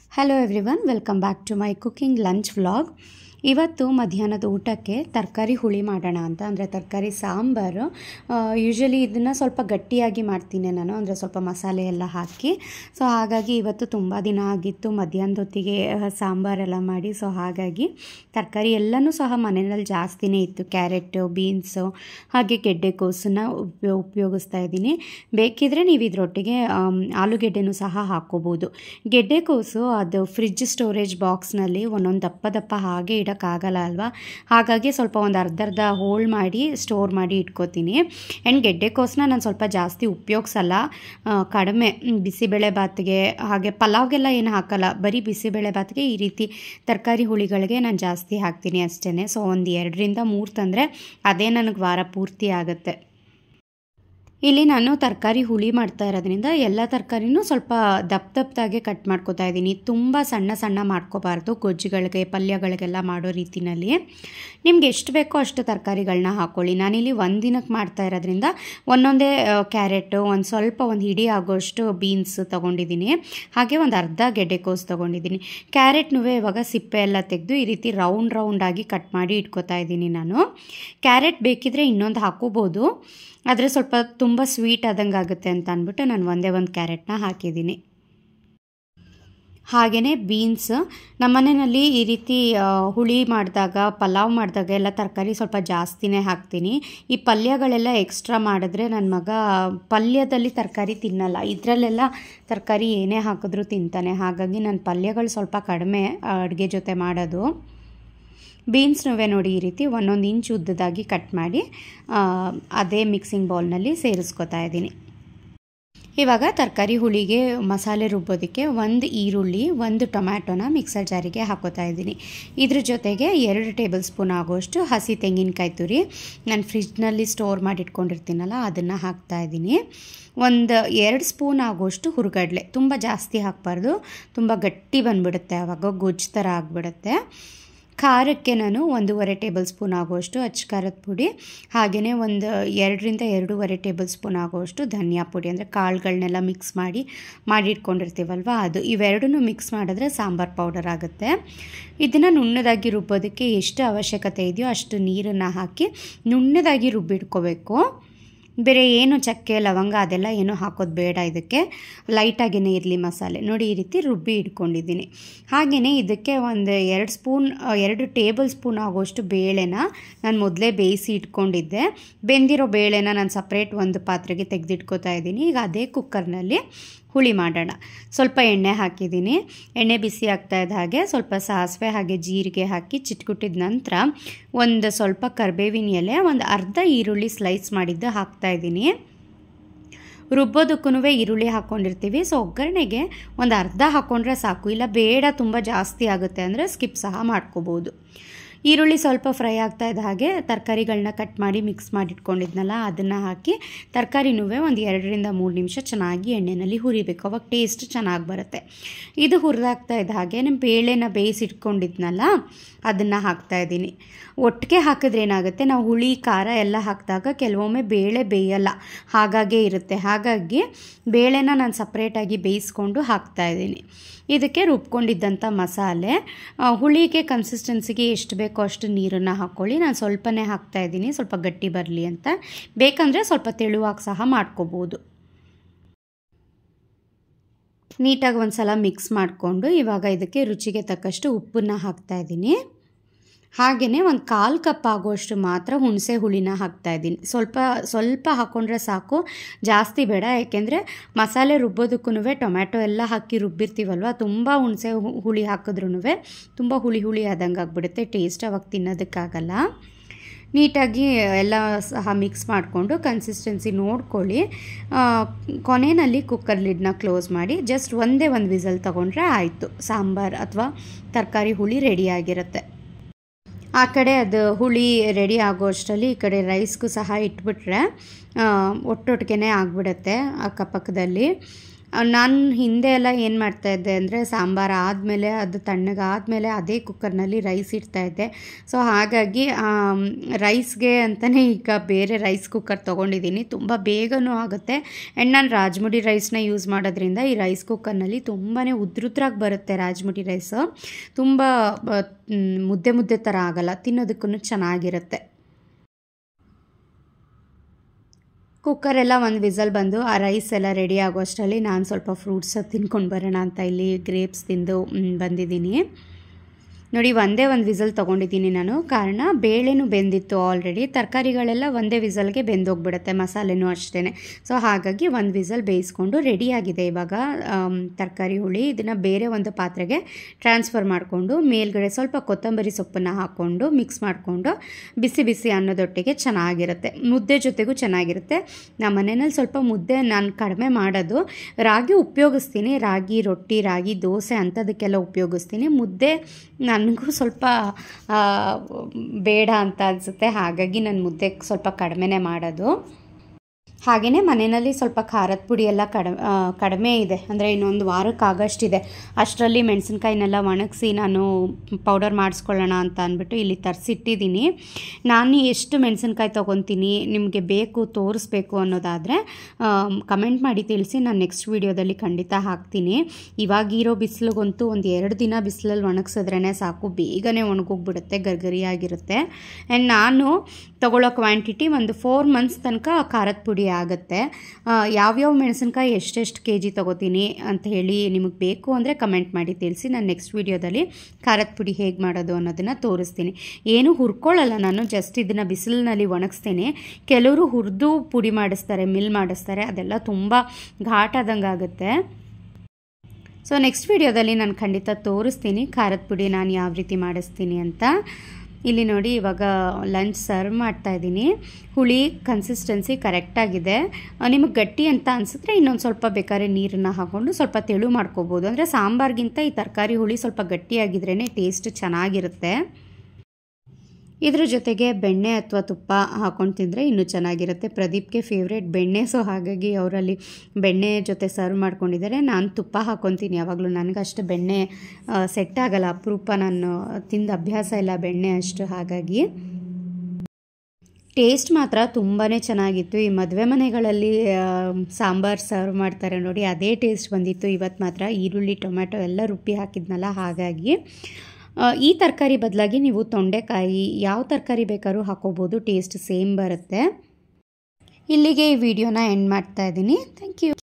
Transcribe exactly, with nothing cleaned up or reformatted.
Hello everyone, welcome back to my cooking lunch vlog. ಇವತ್ತು ಮಧ್ಯಾಹ್ನದ ಊಟಕ್ಕೆ ತರಕಾರಿ ಹುಳಿ ಮಾಡೋಣ ಅಂತ, ಅಂದರೆ ತರಕಾರಿ ಸಾಂಬಾರು. ಯೂಶ್ವಲಿ ಇದನ್ನು ಸ್ವಲ್ಪ ಗಟ್ಟಿಯಾಗಿ ಮಾಡ್ತೀನಿ ನಾನು, ಅಂದರೆ ಸ್ವಲ್ಪ ಮಸಾಲೆ ಎಲ್ಲ ಹಾಕಿ. ಸೊ ಹಾಗಾಗಿ ಇವತ್ತು ತುಂಬ ದಿನ ಆಗಿತ್ತು ಮಧ್ಯಾಹ್ನದ ಹೊತ್ತಿಗೆ ಸಾಂಬಾರೆಲ್ಲ ಮಾಡಿ. ಸೊ ಹಾಗಾಗಿ ತರಕಾರಿ ಎಲ್ಲನೂ ಸಹ ಮನೆಯಲ್ಲಿ ಜಾಸ್ತಿನೇ ಇತ್ತು. ಕ್ಯಾರೆಟು, ಬೀನ್ಸು, ಹಾಗೆ ಗೆಡ್ಡೆಕೋಸನ್ನ ಉಪಯೋ ಉಪಯೋಗಿಸ್ತಾ ಇದ್ದೀನಿ. ಬೇಕಿದ್ರೆ ನೀವು ಇದರೊಟ್ಟಿಗೆ ಆಲೂಗೆಡ್ಡೆನೂ ಸಹ ಹಾಕ್ಕೋಬೋದು. ಗೆಡ್ಡೆಕೋಸು ಅದು ಫ್ರಿಡ್ಜ್ ಸ್ಟೋರೇಜ್ ಬಾಕ್ಸ್ನಲ್ಲಿ ಒಂದೊಂದು ದಪ್ಪ ದಪ್ಪ ಹಾಗೆ ಇಡೋಕ್ಕಾಗಲ್ಲ ಅಲ್ವಾ, ಹಾಗಾಗಿ ಸ್ವಲ್ಪ ಒಂದು ಅರ್ಧ ಅರ್ಧ ಹೋಲ್ಡ್ ಮಾಡಿ ಸ್ಟೋರ್ ಮಾಡಿ ಇಟ್ಕೋತೀನಿ. ಆ್ಯಂಡ್ ಗೆಡ್ಡೆಕೋಸನ್ನ ನಾನು ಸ್ವಲ್ಪ ಜಾಸ್ತಿ ಉಪಯೋಗಿಸಲ್ಲ, ಕಡಿಮೆ. ಬಿಸಿಬೇಳೆ ಬಾತ್ಗೆ ಹಾಗೆ ಪಲಾವ್ಗೆಲ್ಲ ಏನು ಹಾಕಲ್ಲ, ಬರೀ ಬಿಸಿಬೇಳೆ ಬಾತ್ಗೆ ಈ ರೀತಿ ತರಕಾರಿ ಹುಳಿಗಳಿಗೆ ನಾನು ಜಾಸ್ತಿ ಹಾಕ್ತೀನಿ ಅಷ್ಟೇ. ಸೊ ಒಂದು ಎರಡರಿಂದ ಮೂರು ತಂದರೆ ಅದೇ ನನಗೆ ವಾರ ಪೂರ್ತಿ ಆಗುತ್ತೆ. ಇಲ್ಲಿ ನಾನು ತರಕಾರಿ ಹುಳಿ ಮಾಡ್ತಾ ಇರೋದ್ರಿಂದ ಎಲ್ಲ ತರಕಾರಿನೂ ಸ್ವಲ್ಪ ದಪ್ಪ ದಪ್ಪದಾಗೆ ಕಟ್ ಮಾಡ್ಕೋತಾ ಇದ್ದೀನಿ. ತುಂಬ ಸಣ್ಣ ಸಣ್ಣ ಮಾಡ್ಕೋಬಾರ್ದು, ಗೊಜ್ಜುಗಳಿಗೆ ಪಲ್ಯಗಳಿಗೆಲ್ಲ ಮಾಡೋ ರೀತಿಯಲ್ಲಿ. ನಿಮ್ಗೆ ಎಷ್ಟು ಬೇಕೋ ಅಷ್ಟು ತರಕಾರಿಗಳನ್ನ ಹಾಕ್ಕೊಳ್ಳಿ. ನಾನಿಲ್ಲಿ ಒಂದು ದಿನಕ್ಕೆ ಮಾಡ್ತಾ ಇರೋದ್ರಿಂದ ಒಂದೊಂದೇ ಕ್ಯಾರೆಟು, ಒಂದು ಸ್ವಲ್ಪ ಒಂದು ಹಿಡಿ ಆಗೋಷ್ಟು ಬೀನ್ಸ್ ತೊಗೊಂಡಿದ್ದೀನಿ, ಹಾಗೆ ಒಂದು ಅರ್ಧ ಗೆಡ್ಡೆಕೋಸು ತೊಗೊಂಡಿದ್ದೀನಿ. ಕ್ಯಾರೆಟ್ನೂ ಇವಾಗ ಸಿಪ್ಪೆ ಎಲ್ಲ ತೆಗೆದು ಈ ರೀತಿ ರೌಂಡ್ ರೌಂಡಾಗಿ ಕಟ್ ಮಾಡಿ ಇಟ್ಕೋತಾ ಇದ್ದೀನಿ ನಾನು. ಕ್ಯಾರೆಟ್ ಬೇಕಿದ್ರೆ ಇನ್ನೊಂದು ಹಾಕೋಬೋದು, ಆದರೆ ಸ್ವಲ್ಪ ತುಂಬ ಸ್ವೀಟ್ ಆದಂಗೆ ಆಗುತ್ತೆ ಅಂತ ಅಂದ್ಬಿಟ್ಟು ನಾನು ಒಂದೇ ಒಂದು ಕ್ಯಾರೆಟ್ನ ಹಾಕಿದ್ದೀನಿ. ಹಾಗೆಯೇ ಬೀನ್ಸ್, ನಮ್ಮ ಮನೆಯಲ್ಲಿ ಈ ರೀತಿ ಹುಳಿ ಮಾಡಿದಾಗ, ಪಲಾವ್ ಮಾಡಿದಾಗ ಎಲ್ಲ ತರಕಾರಿ ಸ್ವಲ್ಪ ಜಾಸ್ತಿನೇ ಹಾಕ್ತೀನಿ. ಈ ಪಲ್ಯಗಳೆಲ್ಲ ಎಕ್ಸ್ಟ್ರಾ ಮಾಡಿದ್ರೆ ನನ್ನ ಮಗ ಪಲ್ಯದಲ್ಲಿ ತರಕಾರಿ ತಿನ್ನಲ್ಲ, ಇದರಲ್ಲೆಲ್ಲ ತರಕಾರಿ ಏನೇ ಹಾಕಿದ್ರೂ ತಿಂತಾನೆ. ಹಾಗಾಗಿ ನಾನು ಪಲ್ಯಗಳು ಸ್ವಲ್ಪ ಕಡಿಮೆ ಅಡುಗೆ ಜೊತೆ ಮಾಡೋದು. ಬೀನ್ಸ್ನೂ ನೋಡಿ ಈ ರೀತಿ ಒಂದೊಂದು ಇಂಚ್ ಉದ್ದದಾಗಿ ಕಟ್ ಮಾಡಿ ಅದೇ ಮಿಕ್ಸಿಂಗ್ ಬೌಲ್ನಲ್ಲಿ ಸೇರಿಸ್ಕೊತಾ ಇದ್ದೀನಿ. ಇವಾಗ ತರಕಾರಿ ಹುಳಿಗೆ ಮಸಾಲೆ ರುಬ್ಬೋದಕ್ಕೆ ಒಂದು ಈರುಳ್ಳಿ, ಒಂದು ಟೊಮ್ಯಾಟೊನ ಮಿಕ್ಸರ್ ಜಾರಿಗೆ ಹಾಕೋತಾ ಇದ್ದೀನಿ. ಇದ್ರ ಜೊತೆಗೆ ಎರಡು ಟೇಬಲ್ ಸ್ಪೂನ್ ಆಗೋಷ್ಟು ಹಸಿ ತೆಂಗಿನಕಾಯಿ ತುರಿ ನಾನು ಫ್ರಿಜ್ನಲ್ಲಿ ಸ್ಟೋರ್ ಮಾಡಿ ಇಟ್ಕೊಂಡಿರ್ತೀನಲ್ಲ ಅದನ್ನು ಹಾಕ್ತಾ ಇದ್ದೀನಿ. ಒಂದು ಎರಡು ಸ್ಪೂನ್ ಆಗೋಷ್ಟು ಹುರುಗಡ್ಲೆ, ತುಂಬ ಜಾಸ್ತಿ ಹಾಕಬಾರ್ದು, ತುಂಬ ಗಟ್ಟಿ ಬಂದುಬಿಡುತ್ತೆ, ಆವಾಗ ಗೊಜ್ಜು ಥರ ಆಗಿಬಿಡುತ್ತೆ. ಖಾರಕ್ಕೆ ನಾನು ಒಂದೂವರೆ ಟೇಬಲ್ ಸ್ಪೂನ್ ಆಗುವಷ್ಟು ಅಚ್ಚ ಖಾರದ ಪುಡಿ, ಹಾಗೆಯೇ ಒಂದು ಎರಡರಿಂದ ಎರಡೂವರೆ ಟೇಬಲ್ ಸ್ಪೂನ್ ಆಗುವಷ್ಟು ಧನಿಯಾ ಪುಡಿ, ಅಂದರೆ ಕಾಳುಗಳನ್ನೆಲ್ಲ ಮಿಕ್ಸ್ ಮಾಡಿ ಮಾಡಿಟ್ಕೊಂಡಿರ್ತೀವಲ್ವ ಅದು. ಇವೆರಡನ್ನೂ ಮಿಕ್ಸ್ ಮಾಡಿದ್ರೆ ಸಾಂಬಾರು ಪೌಡರ್ ಆಗುತ್ತೆ. ಇದನ್ನು ನುಣ್ಣದಾಗಿ ರುಬ್ಬೋದಕ್ಕೆ ಎಷ್ಟು ಅವಶ್ಯಕತೆ ಇದೆಯೋ ಅಷ್ಟು ನೀರನ್ನು ಹಾಕಿ ನುಣ್ಣದಾಗಿ ರುಬ್ಬಿಟ್ಕೋಬೇಕು. ಬೇರೆ ಏನು ಚಕ್ಕೆ ಲವಂಗ ಅದೆಲ್ಲ ಏನೂ ಹಾಕೋದು ಬೇಡ, ಇದಕ್ಕೆ ಲೈಟಾಗೇ ಇರಲಿ ಮಸಾಲೆ. ನೋಡಿ ಈ ರೀತಿ ರುಬ್ಬಿ ಇಟ್ಕೊಂಡಿದ್ದೀನಿ. ಹಾಗೆಯೇ ಇದಕ್ಕೆ ಒಂದು ಎರಡು ಸ್ಪೂನ್ ಎರಡು ಟೇಬಲ್ ಸ್ಪೂನ್ ಆಗೋಷ್ಟು ಬೇಳೆನ ನಾನು ಮೊದಲೇ ಬೇಯಿಸಿ ಇಟ್ಕೊಂಡಿದ್ದೆ. ಬೆಂದಿರೋ ಬೇಳೆನ ನಾನು ಸಪ್ರೇಟ್ ಒಂದು ಪಾತ್ರೆಗೆ ತೆಗೆದಿಟ್ಕೋತಾ ಇದ್ದೀನಿ. ಈಗ ಅದೇ ಕುಕ್ಕರ್ನಲ್ಲಿ ಹುಳಿ ಮಾಡೋಣ. ಸ್ವಲ್ಪ ಎಣ್ಣೆ ಹಾಕಿದ್ದೀನಿ. ಎಣ್ಣೆ ಬಿಸಿ ಆಗ್ತಾ ಇದ್ದ ಹಾಗೆ ಸ್ವಲ್ಪ ಸಾಸಿವೆ ಹಾಗೆ ಜೀರಿಗೆ ಹಾಕಿ ಚಿಟ್ಕುಟ್ಟಿದ ನಂತರ ಒಂದು ಸ್ವಲ್ಪ ಕರಿಬೇವಿನ ಎಲೆ, ಒಂದು ಅರ್ಧ ಈರುಳ್ಳಿ ಸ್ಲೈಸ್ ಮಾಡಿದ್ದು ಹಾಕ್ತಾಯಿದ್ದೀನಿ. ರುಬ್ಬೋದಕ್ಕೂ ಈರುಳ್ಳಿ ಹಾಕ್ಕೊಂಡಿರ್ತೀವಿ, ಸೊ ಒಗ್ಗರಣೆಗೆ ಒಂದು ಅರ್ಧ ಹಾಕ್ಕೊಂಡ್ರೆ ಸಾಕು, ಇಲ್ಲ ಬೇಡ ತುಂಬ ಜಾಸ್ತಿ ಆಗುತ್ತೆ ಅಂದರೆ ಸ್ಕಿಪ್ ಸಹ ಮಾಡ್ಕೋಬೋದು. ಈರುಳ್ಳಿ ಸ್ವಲ್ಪ ಫ್ರೈ ಆಗ್ತಾ ಇದ್ದ ಹಾಗೆ ತರಕಾರಿಗಳನ್ನ ಕಟ್ ಮಾಡಿ ಮಿಕ್ಸ್ ಮಾಡಿ ಇಟ್ಕೊಂಡಿದ್ನಲ್ಲ ಅದನ್ನು ಹಾಕಿ ತರಕಾರಿನೂ ಒಂದು ಎರಡರಿಂದ ಮೂರು ನಿಮಿಷ ಚೆನ್ನಾಗಿ ಎಣ್ಣೆಯಲ್ಲಿ ಹುರಿಬೇಕು, ಅವಾಗ ಟೇಸ್ಟ್ ಚೆನ್ನಾಗಿ ಬರುತ್ತೆ. ಇದು ಹುರಿದಾಗ್ತಾ ಇದ್ದ ಹಾಗೆ ನಮ್ಮ ಬೇಳೆನ ಬೇಯಿಸಿಟ್ಕೊಂಡಿದ್ನಲ್ಲ ಅದನ್ನು ಹಾಕ್ತಾಯಿದ್ದೀನಿ. ಒಟ್ಟಿಗೆ ಹಾಕಿದ್ರೆ ಏನಾಗುತ್ತೆ, ನಾವು ಹುಳಿ ಖಾರ ಎಲ್ಲ ಹಾಕಿದಾಗ ಕೆಲವೊಮ್ಮೆ ಬೇಳೆ ಬೇಯಲ್ಲ, ಹಾಗಾಗೇ ಇರುತ್ತೆ. ಹಾಗಾಗಿ ಬೇಳೆನ ನಾನು ಸಪ್ರೇಟಾಗಿ ಬೇಯಿಸ್ಕೊಂಡು ಹಾಕ್ತಾಯಿದ್ದೀನಿ. ಇದಕ್ಕೆ ರುಬ್ಕೊಂಡಿದ್ದಂಥ ಮಸಾಲೆ, ಹುಳಿಗೆ ಕನ್ಸಿಸ್ಟೆನ್ಸಿಗೆ ಎಷ್ಟು ಬೇಕೋ ಅಷ್ಟು ನೀರನ್ನು ಹಾಕ್ಕೊಳ್ಳಿ. ನಾನು ಸ್ವಲ್ಪನೇ ಹಾಕ್ತಾಯಿದ್ದೀನಿ, ಸ್ವಲ್ಪ ಗಟ್ಟಿ ಬರಲಿ ಅಂತ. ಬೇಕಂದರೆ ಸ್ವಲ್ಪ ತೆಳುವಾಗಿ ಸಹ ಮಾಡ್ಕೋಬೋದು. ನೀಟಾಗಿ ಒಂದು ಸಲ ಮಿಕ್ಸ್ ಮಾಡಿಕೊಂಡು ಇವಾಗ ಇದಕ್ಕೆ ರುಚಿಗೆ ತಕ್ಕಷ್ಟು ಉಪ್ಪನ್ನು ಹಾಕ್ತಾಯಿದ್ದೀನಿ. ಹಾಗೆಯೇ ಒಂದು ಕಾಲು ಕಪ್ ಆಗುವಷ್ಟು ಮಾತ್ರ ಹುಣಸೆ ಹುಳಿನ ಹಾಕ್ತಾಯಿದ್ದೀನಿ. ಸ್ವಲ್ಪ ಸ್ವಲ್ಪ ಹಾಕ್ಕೊಂಡ್ರೆ ಸಾಕು, ಜಾಸ್ತಿ ಬೇಡ. ಏಕೆಂದರೆ ಮಸಾಲೆ ರುಬ್ಬೋದಕ್ಕೂ ಟೊಮ್ಯಾಟೊ ಎಲ್ಲ ಹಾಕಿ ರುಬ್ಬಿರ್ತೀವಲ್ವ, ತುಂಬ ಹುಣಸೆ ಹುಳಿ ಹಾಕಿದ್ರೂ ತುಂಬ ಹುಳಿ ಹುಳಿ ಆದಂಗೆ ಆಗಿಬಿಡುತ್ತೆ, ಟೇಸ್ಟ್ ಅವಾಗ ತಿನ್ನೋದಕ್ಕಾಗಲ್ಲ. ನೀಟಾಗಿ ಎಲ್ಲ ಸಹ ಮಿಕ್ಸ್ ಮಾಡಿಕೊಂಡು ಕನ್ಸಿಸ್ಟೆನ್ಸಿ ನೋಡ್ಕೊಳ್ಳಿ. ಕೊನೆಯಲ್ಲಿ ಕುಕ್ಕರ್ ಲಿಡ್ನ ಕ್ಲೋಸ್ ಮಾಡಿ ಜಸ್ಟ್ ಒಂದೇ ಒಂದು ವಿಸಲ್ ತೊಗೊಂಡ್ರೆ ಆಯಿತು, ಸಾಂಬಾರು ಅಥವಾ ತರಕಾರಿ ಹುಳಿ ರೆಡಿಯಾಗಿರುತ್ತೆ. ಆ ಕಡೆ ಅದು ಹುಳಿ ರೆಡಿ ಆಗೋ ಅಷ್ಟರಲ್ಲಿ ಈ ಕಡೆ ರೈಸ್ಗೂ ಸಹ ಇಟ್ಬಿಟ್ರೆ ಒಟ್ಟೊಟ್ಟಿಗೆ ಆಗಿಬಿಡುತ್ತೆ ಅಕ್ಕಪಕ್ಕದಲ್ಲಿ. ನಾನು ಹಿಂದೆ ಎಲ್ಲ ಏನು ಮಾಡ್ತಾಯಿದ್ದೆ ಅಂದರೆ ಸಾಂಬಾರು ಆದಮೇಲೆ ಅದು ತಣ್ಣಗಾದಮೇಲೆ ಅದೇ ಕುಕ್ಕರ್ನಲ್ಲಿ ರೈಸ್ ಇಡ್ತಾಯಿದ್ದೆ. ಸೊ ಹಾಗಾಗಿ ರೈಸ್ಗೆ ಅಂತಲೇ ಈಗ ಬೇರೆ ರೈಸ್ ಕುಕ್ಕರ್ ತೊಗೊಂಡಿದ್ದೀನಿ. ತುಂಬ ಬೇಗನೂ ಆಗುತ್ತೆ. ಆ್ಯಂಡ್ ನಾನು ರಾಜ್ಮುಡಿ ರೈಸ್ನ ಯೂಸ್ ಮಾಡೋದ್ರಿಂದ ಈ ರೈಸ್ ಕುಕ್ಕರ್ನಲ್ಲಿ ತುಂಬಾ ಉದ್ರುದ್ರಾಗಿ ಬರುತ್ತೆ. ರಾಜ್ಮುಡಿ ರೈಸು ತುಂಬ ಮುದ್ದೆ ಮುದ್ದೆ ಥರ ಆಗೋಲ್ಲ, ತಿನ್ನೋದಕ್ಕೂ ಚೆನ್ನಾಗಿರುತ್ತೆ. ಕುಕ್ಕರೆಲ್ಲ ಒಂದು ವಿಸಲ್ ಬಂದು ಆ ರೈಸ್ ಎಲ್ಲ ರೆಡಿ ಆಗೋ ಅಷ್ಟರಲ್ಲಿ ನಾನು ಸ್ವಲ್ಪ ಫ್ರೂಟ್ಸ್ ತಿನ್ಕೊಂಡು ಬರೋಣ ಅಂತ ಇಲ್ಲಿ ಗ್ರೇಪ್ಸ್ ತಿಂದು ಬಂದಿದ್ದೀನಿ. ನೋಡಿ, ಒಂದೇ ಒಂದು ವಿಸಲ್ ತೊಗೊಂಡಿದ್ದೀನಿ ನಾನು. ಕಾರಣ ಬೇಳೆನೂ ಬೆಂದಿತ್ತು ಆಲ್ರೆಡಿ. ತರಕಾರಿಗಳೆಲ್ಲ ಒಂದೇ ವಿಸಲ್ಗೆ ಬೆಂದೋಗ್ಬಿಡುತ್ತೆ, ಮಸಾಲೆನೂ ಅಷ್ಟೇ. ಸೊ ಹಾಗಾಗಿ ಒಂದು ವಿಸಲ್ ಬೇಯಿಸ್ಕೊಂಡು ರೆಡಿಯಾಗಿದೆ ಇವಾಗ ತರಕಾರಿ ಹುಳಿ. ಇದನ್ನು ಬೇರೆ ಒಂದು ಪಾತ್ರೆಗೆ ಟ್ರಾನ್ಸ್ಫರ್ ಮಾಡಿಕೊಂಡು ಮೇಲ್ಗಡೆ ಸ್ವಲ್ಪ ಕೊತ್ತಂಬರಿ ಸೊಪ್ಪನ್ನು ಹಾಕ್ಕೊಂಡು ಮಿಕ್ಸ್ ಮಾಡಿಕೊಂಡು ಬಿಸಿ ಬಿಸಿ ಅನ್ನೋದೊಟ್ಟಿಗೆ ಚೆನ್ನಾಗಿರುತ್ತೆ. ಮುದ್ದೆ ಜೊತೆಗೂ ಚೆನ್ನಾಗಿರುತ್ತೆ. ನಮ್ಮ ಮನೆಯಲ್ಲಿ ಸ್ವಲ್ಪ ಮುದ್ದೆ ನಾನು ಕಡಿಮೆ ಮಾಡೋದು. ರಾಗಿ ಉಪಯೋಗಿಸ್ತೀನಿ, ರಾಗಿ ರೊಟ್ಟಿ, ರಾಗಿ ದೋಸೆ ಅಂಥದಕ್ಕೆಲ್ಲ ಉಪಯೋಗಿಸ್ತೀನಿ. ಮುದ್ದೆ ನನಗೂ ಸ್ವಲ್ಪ ಬೇಡ ಅಂತ ಅನಿಸುತ್ತೆ. ಹಾಗಾಗಿ ನಾನು ಮುದ್ದೆ ಸ್ವಲ್ಪ ಕಡಿಮೆನೇ ಮಾಡೋದು. ಹಾಗೆಯೇ ಮನೆಯಲ್ಲಿ ಸ್ವಲ್ಪ ಖಾರದ ಪುಡಿ ಎಲ್ಲ ಕಡಿಮೆ ಕಡಿಮೆ ಇದೆ, ಅಂದರೆ ಇನ್ನೊಂದು ವಾರಕ್ಕಾಗಷ್ಟಿದೆ. ಅಷ್ಟರಲ್ಲಿ ಮೆಣಸಿನ್ಕಾಯಿನೆಲ್ಲ ಒಣಗಿಸಿ ನಾನು ಪೌಡರ್ ಮಾಡಿಸ್ಕೊಳ್ಳೋಣ ಅಂತ ಅಂದ್ಬಿಟ್ಟು ಇಲ್ಲಿ ತರಿಸಿಟ್ಟಿದ್ದೀನಿ. ನಾನು ಎಷ್ಟು ಮೆಣಸಿನ್ಕಾಯಿ ತೊಗೊತೀನಿ, ನಿಮಗೆ ಬೇಕು ತೋರಿಸ್ಬೇಕು ಅನ್ನೋದಾದರೆ ಕಮೆಂಟ್ ಮಾಡಿ ತಿಳಿಸಿ. ನಾನು ನೆಕ್ಸ್ಟ್ ವೀಡಿಯೋದಲ್ಲಿ ಖಂಡಿತ ಹಾಕ್ತೀನಿ. ಇವಾಗಿರೋ ಬಿಸಿಲಿಗಂತೂ ಒಂದು ಎರಡು ದಿನ ಬಿಸಿಲಲ್ಲಿ ಒಣಗಿಸಿದ್ರೇ ಸಾಕು, ಬೇಗನೆ ಒಣಗೋಗ್ಬಿಡುತ್ತೆ, ಗರ್ಗರಿಯಾಗಿರುತ್ತೆ. ಆ್ಯಂಡ್ ನಾನು ತೊಗೊಳ್ಳೋ ಕ್ವಾಂಟಿಟಿ ಒಂದು ಫೋರ್ ಮಂತ್ಸ್ ತನಕ ಖಾರದ ಪುಡಿ ಆಗುತ್ತೆ. ಯಾವ್ಯಾವ ಮೆಣಸಿನ್ಕಾಯಿ ಎಷ್ಟೆಷ್ಟು ಕೆ ಜಿ ತೊಗೋತೀನಿ ಅಂತ ಹೇಳಿ ನಿಮಗೆ ಬೇಕು ಅಂದರೆ ಕಮೆಂಟ್ ಮಾಡಿ ತಿಳಿಸಿ. ನಾನು ನೆಕ್ಸ್ಟ್ ವೀಡಿಯೋದಲ್ಲಿ ಖಾರದ ಪುಡಿ ಹೇಗೆ ಮಾಡೋದು ಅನ್ನೋದನ್ನು ತೋರಿಸ್ತೀನಿ. ಏನೂ ಹುರ್ಕೊಳ್ಳಲ್ಲ ನಾನು, ಜಸ್ಟ್ ಇದನ್ನು ಬಿಸಿಲಿನಲ್ಲಿ ಒಣಗಿಸ್ತೇನೆ. ಕೆಲವರು ಹುರಿದು ಪುಡಿ ಮಾಡಿಸ್ತಾರೆ, ಮಿಲ್ ಮಾಡಿಸ್ತಾರೆ, ಅದೆಲ್ಲ ತುಂಬ ಘಾಟಾದಂಗೆ ಆಗುತ್ತೆ. ಸೊ ನೆಕ್ಸ್ಟ್ ವೀಡಿಯೋದಲ್ಲಿ ನಾನು ಖಂಡಿತ ತೋರಿಸ್ತೀನಿ ಖಾರದ ಪುಡಿ ನಾನು ಯಾವ ರೀತಿ ಮಾಡಿಸ್ತೀನಿ ಅಂತ. ಇಲ್ಲಿ ನೋಡಿ, ಇವಾಗ ಲಂಚ್ ಸರ್ವ್ ಮಾಡ್ತಾಯಿದ್ದೀನಿ. ಹುಳಿ ಕನ್ಸಿಸ್ಟೆನ್ಸಿ ಕರೆಕ್ಟಾಗಿದೆ. ನಿಮಗೆ ಗಟ್ಟಿ ಅಂತ ಅನಿಸಿದ್ರೆ ಇನ್ನೊಂದು ಸ್ವಲ್ಪ ಬೇಕಾದ್ರೆ ನೀರನ್ನು ಹಾಕ್ಕೊಂಡು ಸ್ವಲ್ಪ ತೆಳು ಮಾಡ್ಕೋಬೋದು. ಅಂದರೆ ಸಾಂಬಾರ್ಗಿಂತ ಈ ತರಕಾರಿ ಹುಳಿ ಸ್ವಲ್ಪ ಗಟ್ಟಿಯಾಗಿದ್ರೇ ಟೇಸ್ಟ್ ಚೆನ್ನಾಗಿರುತ್ತೆ. ಇದ್ರ ಜೊತೆಗೆ ಬೆಣ್ಣೆ ಅಥವಾ ತುಪ್ಪ ಹಾಕ್ಕೊಂಡು ತಿಂದರೆ ಇನ್ನೂ ಚೆನ್ನಾಗಿರುತ್ತೆ. ಪ್ರದೀಪ್ಗೆ ಫೇವ್ರೇಟ್ ಬೆಣ್ಣೆ, ಸೊ ಹಾಗಾಗಿ ಅವರಲ್ಲಿ ಬೆಣ್ಣೆ ಜೊತೆ ಸರ್ವ್ ಮಾಡ್ಕೊಂಡಿದ್ದಾರೆ. ನಾನು ತುಪ್ಪ ಹಾಕ್ಕೊತೀನಿ ಯಾವಾಗಲೂ. ನನಗಷ್ಟು ಬೆಣ್ಣೆ ಸೆಟ್ ಆಗಲ್ಲ, ಅಪರೂಪ, ನಾನು ತಿಂದ ಅಭ್ಯಾಸ ಇಲ್ಲ ಬೆಣ್ಣೆ ಅಷ್ಟು. ಹಾಗಾಗಿ ಟೇಸ್ಟ್ ಮಾತ್ರ ತುಂಬಾ ಚೆನ್ನಾಗಿತ್ತು. ಈ ಮದುವೆ ಮನೆಗಳಲ್ಲಿ ಸಾಂಬಾರು ಸರ್ವ್ ಮಾಡ್ತಾರೆ ನೋಡಿ, ಅದೇ ಟೇಸ್ಟ್ ಬಂದಿತ್ತು ಇವತ್ತು ಮಾತ್ರ. ಈರುಳ್ಳಿ ಟೊಮೆಟೊ ಎಲ್ಲ ರುಬ್ಬಿ ಹಾಕಿದ್ನಲ್ಲ, ಹಾಗಾಗಿ ಈ ತರಕಾರಿ ಬದಲಾಗಿ ನೀವು ತೊಂಡೆಕಾಯಿ ಯಾವ ತರಕಾರಿ ಬೇಕಾದ್ರೂ ಹಾಕೋಬೋದು, ಟೇಸ್ಟ್ ಸೇಮ್ ಬರುತ್ತೆ. ಇಲ್ಲಿಗೆ ಈ ವಿಡಿಯೋನ ಎಂಡ್ ಮಾಡ್ತಾ ಇದ್ದೀನಿ. Thank you.